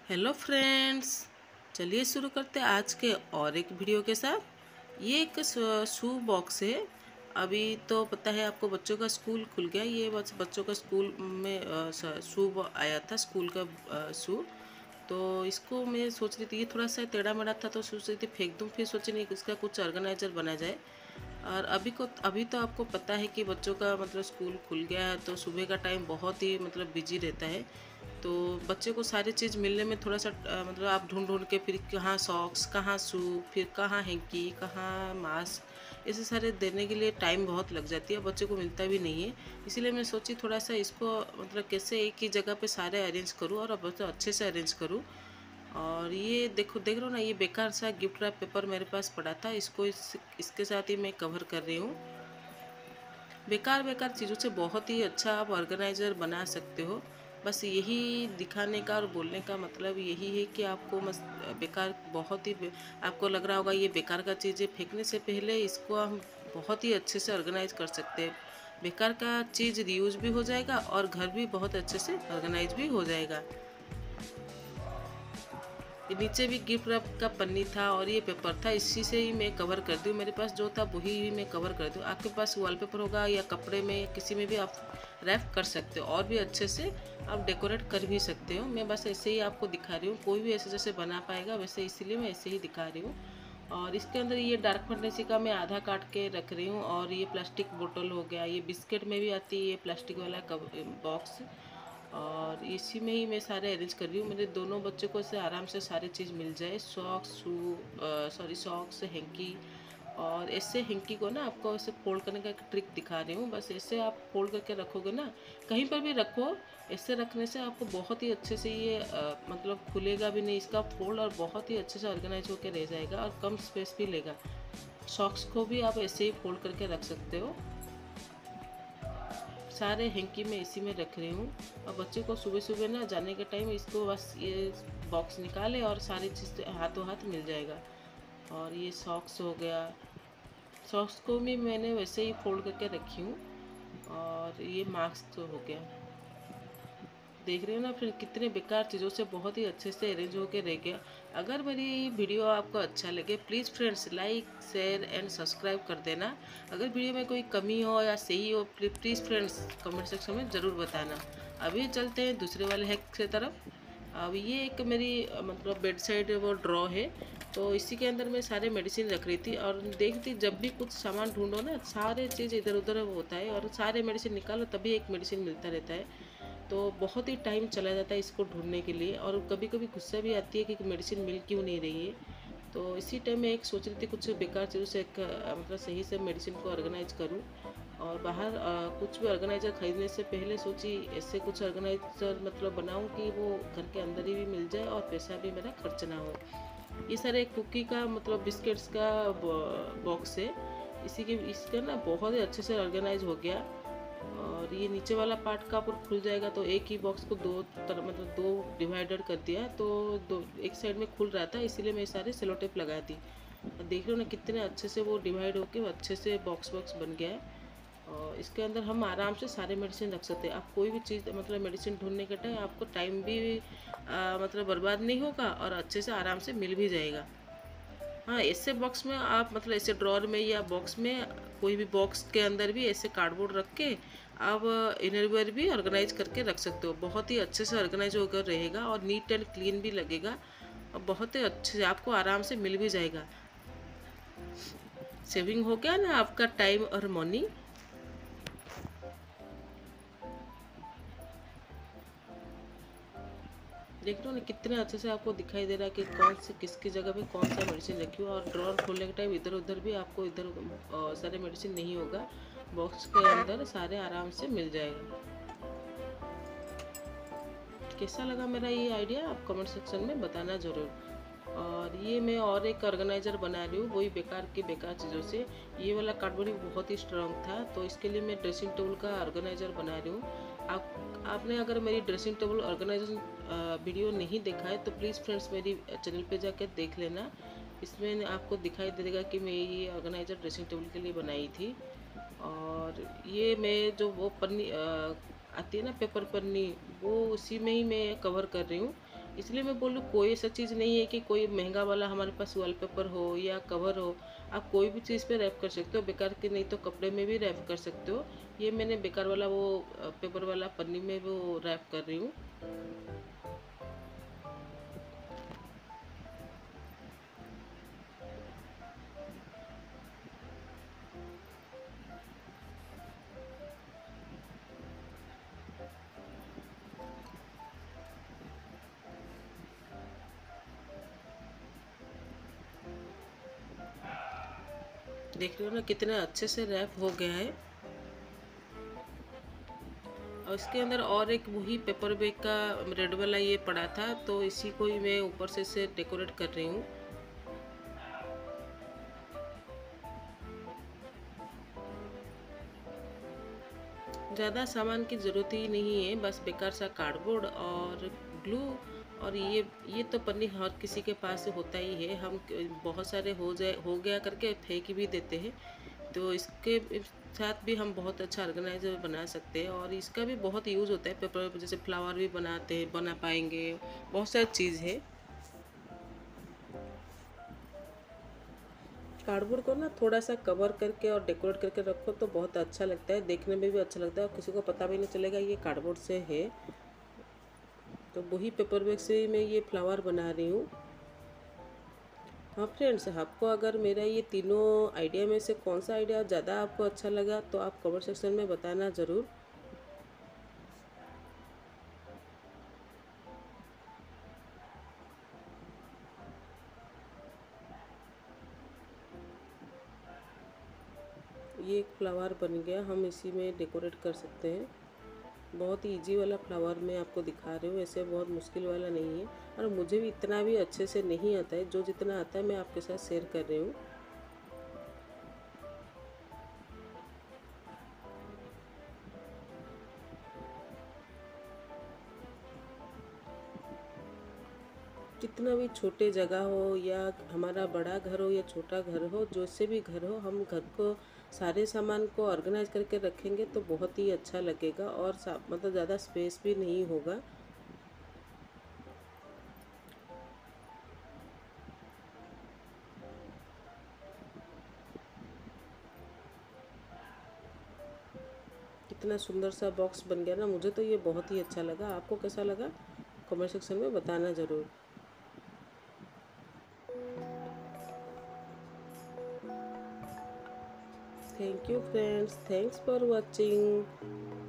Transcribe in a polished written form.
Hello friends, चलिए शुरू करते हैं आज के और एक वीडियो के साथ। ये एक शू बॉक्स है। अभी तो पता है आपको, बच्चों का स्कूल खुल गया। ये बच्चों का स्कूल में शू आया था, स्कूल का शू। तो इसको मैं सोच रही थी, ये थोड़ा सा टेढ़ा मेढ़ा था तो सोच रही थी फेंक दूँ, फिर सोची नहीं इसका कुछ ऑर्गेनाइजर बना जाए। और अभी तो आपको पता है कि बच्चों का मतलब स्कूल खुल गया है, तो सुबह का टाइम बहुत ही मतलब बिजी रहता है। तो बच्चे को सारी चीज़ मिलने में थोड़ा सा मतलब आप ढूंढ ढूंढ के, फिर कहाँ सॉक्स, कहाँ शू, फिर कहाँ हैंकी, कहाँ मास्क, ऐसे सारे देने के लिए टाइम बहुत लग जाती है, बच्चे को मिलता भी नहीं है। इसीलिए मैं सोची थोड़ा सा इसको मतलब कैसे एक ही जगह पे सारे अरेंज करूँ और अब तो अच्छे से अरेंज करूँ। और ये देखो, देख रहे हो ना, ये बेकार सा गिफ्ट रैप पेपर मेरे पास पड़ा था, इसको इसके साथ ही मैं कवर कर रही हूँ। बेकार बेकार चीज़ों से बहुत ही अच्छा आप ऑर्गेनाइज़र बना सकते हो। बस यही दिखाने का और बोलने का मतलब यही है कि आपको बेकार बहुत ही आपको लग रहा होगा ये बेकार का चीज़ है, फेंकने से पहले इसको हम बहुत ही अच्छे से ऑर्गेनाइज कर सकते हैं। बेकार का चीज़ रीयूज भी हो जाएगा और घर भी बहुत अच्छे से ऑर्गेनाइज भी हो जाएगा। ये नीचे भी गिफ्ट रैप का पन्नी था और ये पेपर था, इसी से ही मैं कवर कर दूँ। मेरे पास जो था वही ही मैं कवर कर दूँ। आपके पास वॉलपेपर होगा या कपड़े में किसी में भी आप रैप कर सकते हो और भी अच्छे से आप डेकोरेट कर भी सकते हो। मैं बस ऐसे ही आपको दिखा रही हूँ, कोई भी ऐसे जैसे बना पाएगा वैसे, इसीलिए मैं ऐसे ही दिखा रही हूँ। और इसके अंदर ये डार्क फंटेसी का मैं आधा काट के रख रही हूँ। और ये प्लास्टिक बोतल हो गया, ये बिस्किट में भी आती है ये प्लास्टिक वाला बॉक्स। और इसी में ही मैं सारे अरेंज कर रही हूँ, मेरे दोनों बच्चों को इससे आराम से सारी चीज़ मिल जाए। Socks, socks, hanky. और ऐसे हैंकी को ना आपको ऐसे फोल्ड करने का एक ट्रिक दिखा रही हूँ। बस ऐसे आप फोल्ड करके रखोगे ना, कहीं पर भी रखो, ऐसे रखने से आपको बहुत ही अच्छे से ये मतलब खुलेगा भी नहीं इसका फोल्ड, और बहुत ही अच्छे से ऑर्गेनाइज होकर रह जाएगा और कम स्पेस भी लेगा। सॉक्स को भी आप ऐसे ही फोल्ड करके रख सकते हो। सारे हैंकी में इसी में रख रही हूँ। और बच्चे को सुबह सुबह ना जाने के टाइम इसको बस ये बॉक्स निकाले और सारी चीज़ हाथों हाथ मिल जाएगा। और ये सॉक्स हो गया, सॉक्स को भी मैंने वैसे ही फोल्ड करके रखी हूँ। और ये मास्क तो हो गया, देख रहे हो ना फिर कितने बेकार चीज़ों से बहुत ही अच्छे से अरेंज होकर रह गया। अगर मेरी वीडियो आपको अच्छा लगे, please friends like, share and subscribe कर देना। अगर वीडियो में कोई कमी हो या सही हो, प्लीज़ फ्रेंड्स कमेंट सेक्शन में ज़रूर बताना। अभी चलते हैं दूसरे वाले हैक की तरफ। अब ये एक मेरी मतलब बेड साइड वो ड्रॉ है, तो इसी के अंदर मैं सारे मेडिसिन रख रही थी और देखती जब भी कुछ सामान ढूंढो ना, सारे चीज़ इधर उधर होता है और सारे मेडिसिन निकालो तभी एक मेडिसिन मिलता रहता है। तो बहुत ही टाइम चला जाता है इसको ढूंढने के लिए, और कभी कभी गुस्सा भी आती है कि मेडिसिन मिल क्यों नहीं रही है। तो इसी टाइम मैं एक सोच रही थी कुछ बेकार चीज़ों से एक मतलब सही से मेडिसिन को ऑर्गेनाइज करूं। और बाहर कुछ भी ऑर्गेनाइज़र ख़रीदने से पहले सोची ऐसे कुछ ऑर्गेनाइज़र मतलब बनाऊं कि वो घर के अंदर ही भी मिल जाए और पैसा भी मेरा खर्च ना हो। ये सारे कुकी का मतलब बिस्किट्स का बॉक्स है, इसी के इसका ना बहुत ही अच्छे से ऑर्गेनाइज हो गया। और ये नीचे वाला पार्ट का पूरा खुल जाएगा, तो एक ही बॉक्स को दो तरह मतलब दो डिवाइडेड कर दिया, तो दो एक साइड में खुल रहा था, इसीलिए मैं सारे सेलो टेप लगा दी। और देख रहे हो ना कितने अच्छे से वो डिवाइड होके अच्छे से बॉक्स बॉक्स बन गया है। और इसके अंदर हम आराम से सारे मेडिसिन रख सकते हैं। आप कोई भी चीज़ मतलब मेडिसिन ढूंढने के टाइम आपको टाइम भी मतलब बर्बाद नहीं होगा और अच्छे से आराम से मिल भी जाएगा। हाँ, ऐसे बॉक्स में आप मतलब ऐसे ड्रॉर में या बॉक्स में, कोई भी बॉक्स के अंदर भी ऐसे कार्डबोर्ड रख के आप इनरवेयर भी ऑर्गेनाइज करके रख सकते हो। बहुत ही अच्छे से ऑर्गेनाइज होकर रहेगा और नीट एंड क्लीन भी लगेगा और बहुत ही अच्छे से आपको आराम से मिल भी जाएगा। सेविंग हो गया ना आपका टाइम और मनी। देख लो ना कितने अच्छे से आपको दिखाई दे रहा है कि कौन से किसकी जगह पे कौन सा मेडिसिन रखी हो। और ड्रॉर खोलने के टाइम इधर उधर भी आपको इधर सारे मेडिसिन नहीं होगा, बॉक्स के अंदर सारे आराम से मिल जाएगा। कैसा लगा मेरा ये आइडिया आप कमेंट सेक्शन में बताना ज़रूर। और ये मैं और एक ऑर्गेनाइज़र बना रही हूँ वही बेकार की बेकार चीज़ों से। ये वाला कार्डबोर्ड भी बहुत ही स्ट्रांग था, तो इसके लिए मैं ड्रेसिंग टेबल का ऑर्गेनाइज़र बना रही हूँ। आपने अगर मेरी ड्रेसिंग टेबल ऑर्गेनाइजेशन वीडियो नहीं देखा है तो प्लीज़ फ्रेंड्स मेरी चैनल पे जाकर देख लेना। इसमें आपको दिखाई देगा कि मैं ये ऑर्गेनाइज़र ड्रेसिंग टेबल के लिए बनाई थी। और ये मैं जो वो पन्नी आती है ना पेपर पन्नी, वो उसी में ही मैं कवर कर रही हूँ। इसलिए मैं बोलूँ कोई ऐसा चीज़ नहीं है कि कोई महंगा वाला हमारे पास वॉलपेपर हो या कवर हो। आप कोई भी चीज़ पे रैप कर सकते हो, बेकार के नहीं तो कपड़े में भी रैप कर सकते हो। ये मैंने बेकार वाला वो पेपर वाला पन्नी में वो रैप कर रही हूँ। देख रहे हो ना कितना अच्छे से रैप हो गया है। और इसके अंदर और एक वही पेपर बैग का रेड वाला ये पड़ा था, तो इसी को ही मैं ऊपर से डेकोरेट कर रही हूँ। ज़्यादा सामान की ज़रूरत ही नहीं है, बस बेकार सा कार्डबोर्ड और ग्लू। और ये तो पन्नी हर किसी के पास होता ही है। हम बहुत सारे हो गया करके फेंक भी देते हैं। तो इसके साथ भी हम बहुत अच्छा ऑर्गेनाइजर बना सकते हैं, और इसका भी बहुत यूज़ होता है। पेपर जैसे फ्लावर भी बना पाएंगे, बहुत सारी चीज़ है। कार्डबोर्ड को ना थोड़ा सा कवर करके और डेकोरेट करके रखो तो बहुत अच्छा लगता है, देखने में भी अच्छा लगता है और किसी को पता भी नहीं चलेगा ये कार्डबोर्ड से है। तो वही पेपर बैग से मैं ये फ्लावर बना रही हूँ। हाँ फ्रेंड्स, आपको अगर मेरा ये तीनों आइडिया में से कौन सा आइडिया ज़्यादा आपको अच्छा लगा तो आप कमेंट सेक्शन में बताना ज़रूर। ये एक फ्लावर बन गया, हम इसी में डेकोरेट कर सकते हैं। बहुत ही इजी वाला फ्लावर मैं आपको दिखा रही हूँ, ऐसे बहुत मुश्किल वाला नहीं है। और मुझे भी इतना भी अच्छे से नहीं आता है, जो जितना आता है मैं आपके साथ शेयर कर रही हूँ। कितना भी छोटे जगह हो या हमारा बड़ा घर हो या छोटा घर हो, जो से भी घर हो, हम घर को सारे सामान को ऑर्गेनाइज करके रखेंगे तो बहुत ही अच्छा लगेगा और मतलब ज़्यादा स्पेस भी नहीं होगा। कितना सुंदर सा बॉक्स बन गया ना, मुझे तो ये बहुत ही अच्छा लगा। आपको कैसा लगा कमेंट सेक्शन में बताना ज़रूर। Thank you friends, thanks for watching.